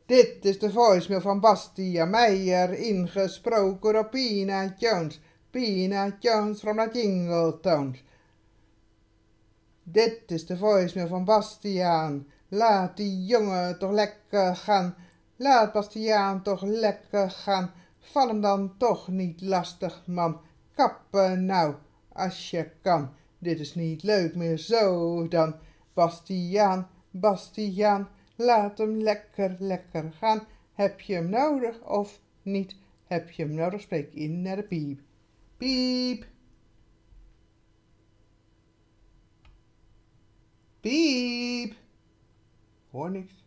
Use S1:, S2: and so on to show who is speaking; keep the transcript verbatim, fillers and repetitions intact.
S1: Dit is de voicemail van Bastia Meijer, ingesproken door Pina Jones. Pina Jones from the Jingle Tones. Dit is de voicemail van Bastiaan. Laat die jongen toch lekker gaan. Laat Bastiaan toch lekker gaan. Val hem dan toch niet lastig, man. Kappen nou, als je kan. Dit is niet leuk meer zo dan. Bastiaan, Bastiaan, laat hem lekker, lekker gaan. Heb je hem nodig of niet? Heb je hem nodig? Spreek in naar de piep. Piep. Piep. Hoor niks.